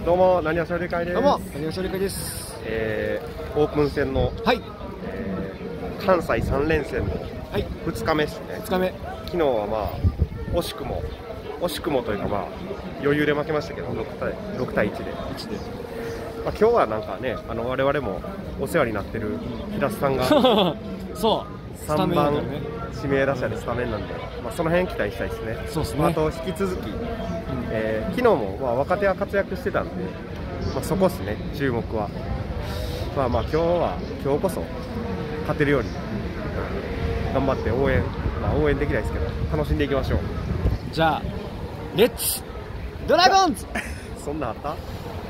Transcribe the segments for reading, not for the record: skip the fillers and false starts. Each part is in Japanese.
どうも、何はしょりかいです。 どうも、何はしょりかいです。 オープン戦の、 はい、 関西3連戦の2日目ですね。 2日目。 昨日はまあ、惜しくもというかまあ、余裕で負けましたけど、6対1で。まあ、今日はなんかね、我々もお世話になってる平須さんが、 そう、 3番指名打者でスタメンなんで、まあ、その辺期待したいですね。 そうですね。 あと引き続き、昨日もまあ若手は活躍してたんで、まあ、そこですね、注目は。まあ今日こそ勝てるように頑張って応援できないですけど、楽しんでいきましょう。 じゃあ、レッツドラゴンズそんなんあった？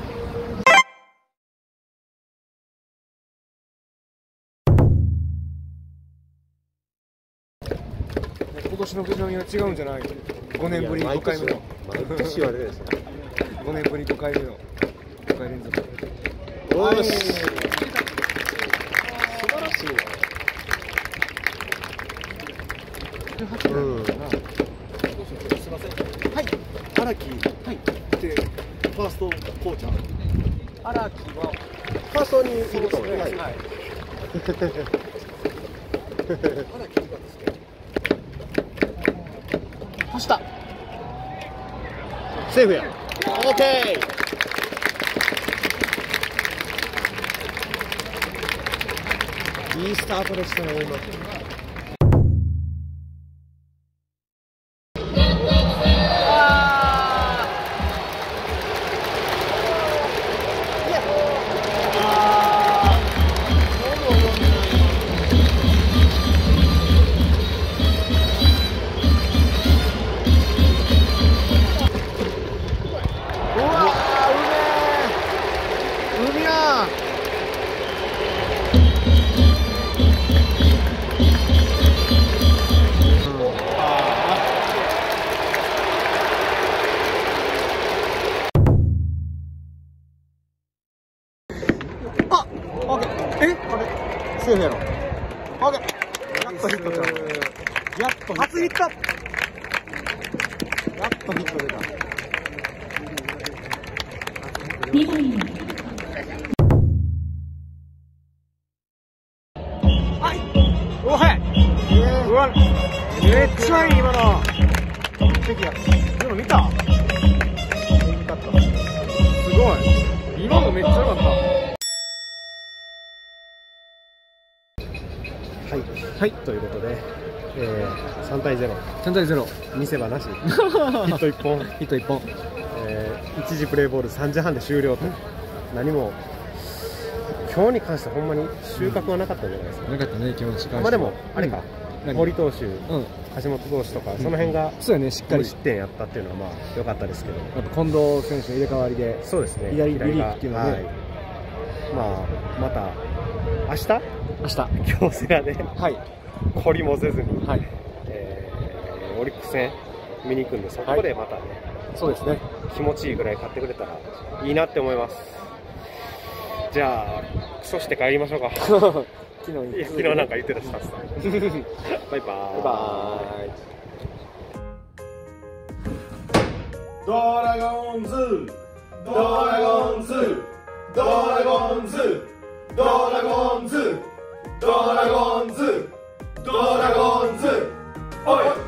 今年の藤波は違うんじゃない？5年ぶり5回目の。 毎年言われるでしょ。 5年ぶり5回目の5回連続。 よし、素晴らしいな。 すみません。はい。荒木。はい。で、ファーストコーチャー。 荒木はファーストにいると思います。はい。 荒木いかがですか。 走った。 セーフや。オーケー。いいスタートでしたね、今。セーフやろ。オッケー。やっとヒットか。やっと初ヒット。やっとヒット出た。はい。おはいうわ、めっちゃいい今の。完璧や。でも見た？見たった。すごい。今のめっちゃ良かった。はい、ということで、3対0。 3対0。 見せ場なし。ヒット1本。 ヒット1本。 1次プレーボール3時半で終了と。何も、今日に関してはほんまに収穫はなかったんじゃないですか。 なかったね、今日に関しては。 まあでも、あれか、森投手、橋本投手とか、その辺が、 そうやね、しっかり失点やったっていうのは、まあ、良かったですけど。 やっぱ近藤選手の入れ替わりで、 そうですね、 左リリーフっていうのはね、 まあ、また、明日京セラで、懲りもせずに、オリックス戦見に行くんで、そこでまたね、 そうですね、 気持ちいいぐらい買ってくれたらいいなって思います。じゃあ、クソして帰りましょうか。昨日なんか言ってたし、タスさん。バイバーイ。 ドラゴンズ、ドラゴンズ、ドラゴンズ、ドラゴンズ、ドラゴンズ、ドラゴンズ、おい。